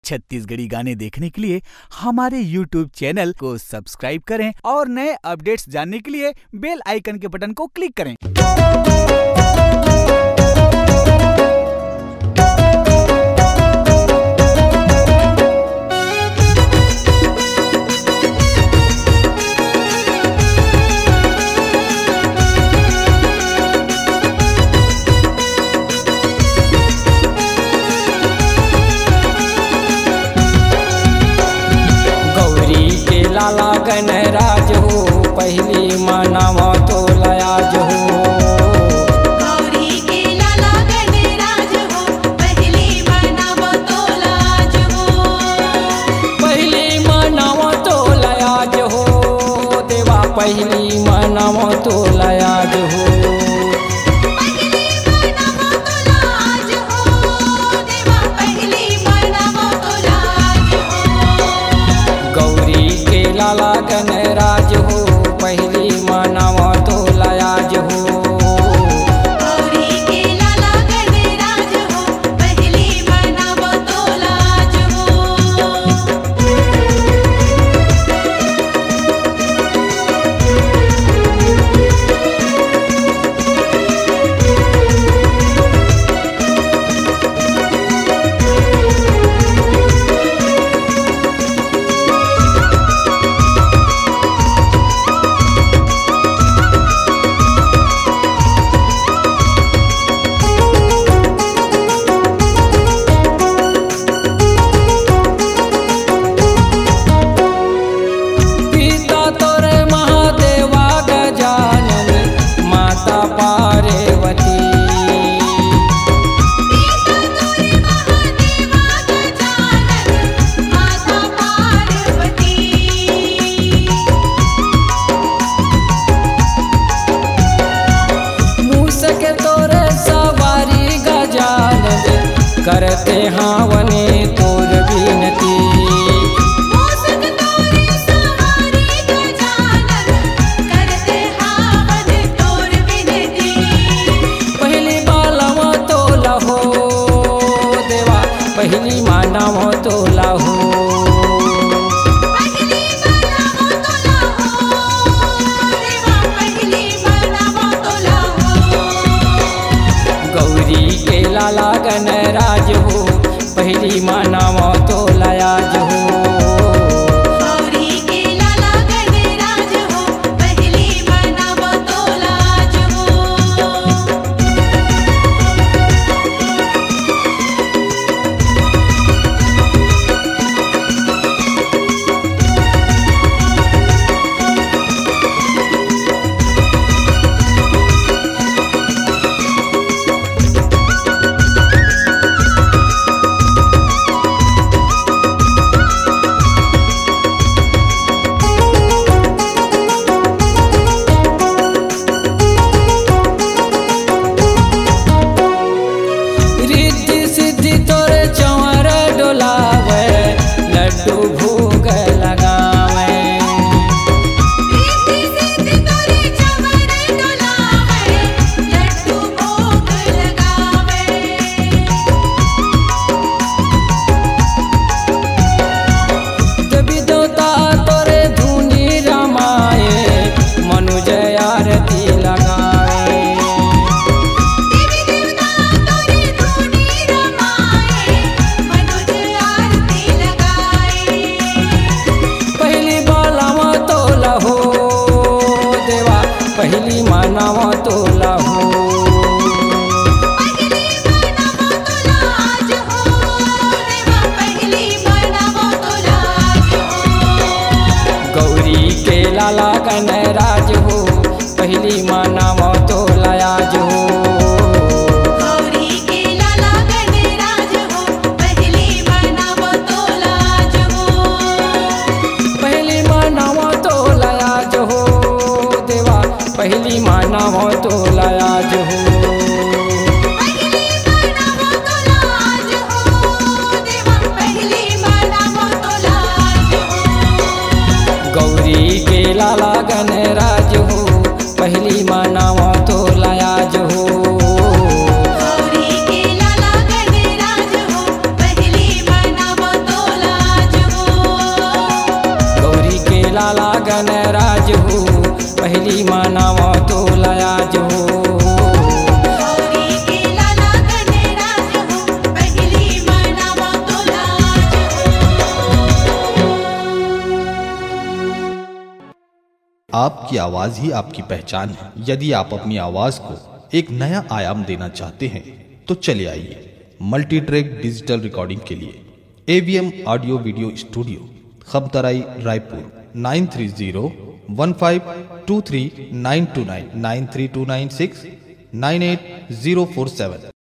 छत्तीसगढ़ी गाने देखने के लिए हमारे YouTube चैनल को सब्सक्राइब करें और नए अपडेट्स जानने के लिए बेल आइकन के बटन को क्लिक करें। लाला गणराज हो पहली मानवा तो लयाज हो। गौरी के लाला गणराज हो पहली मानवा तो लाज हो। पहली मानवा तो लयाज हो देवा पहली मानवा तो लयाज हो। लाला गणराज हो पहली मानवा तो लयाज हो। गौरी के लाला गणराज हो पहली मानवा तो लाज करते हावने तोर विनती। करते हावन तोर विनती। पहली बालवा तो लहो देवा पहली मानवा तो लहो। गौरी के लाला गणराज हो पहली मानवा तो लयाज हो। गौरी के लाला गणराज हो पहली मानवा तो लाज हो। भोग लगावे लड्डू भोग लगावे। देवी देवता तोरे धुनी रमाए मनुज आरती लगावे। पहली मानवा तो लहो। गौरी के लाला गणराज हो पहली मानवा तो लयाज हो। गौरी के लाला गणराज हो पहली मानवा तो लाज हो। पहली मानवा तो लयाज हो देवा पहली मानवा तो लयाज हो। गौरी के लाला गणराज हो पहली मानवा तो लयाज हो। गौरी के लाला गणराज हो पहली मानवा तो पहली मनाव तोला आज हो। गौरी के लाला गणराज हो, पहली मनावा तोला आज हो। आपकी आवाज ही आपकी पहचान है। यदि आप अपनी आवाज को एक नया आयाम देना चाहते हैं तो चले आइए मल्टी ट्रैक डिजिटल रिकॉर्डिंग के लिए AVM audio video studio, Khamtarai, Raipur 9301523929 93296 98047।